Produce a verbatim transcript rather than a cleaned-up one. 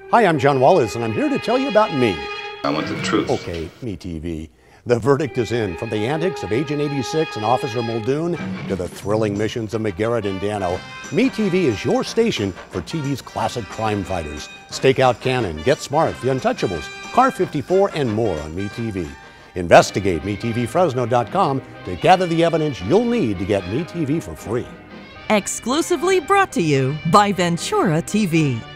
Hi, I'm John Wallace, and I'm here to tell you about me. I want the truth. Okay, MeTV. The verdict is in. From the antics of Agent eighty-six and Officer Muldoon to the thrilling missions of McGarrett and Dano, MeTV is your station for T V's classic crime fighters. Stakeout Cannon, Get Smart, The Untouchables, Car fifty-four, and more on MeTV. Investigate Me T V Fresno dot com to gather the evidence you'll need to get MeTV for free. Exclusively brought to you by Ventura T V.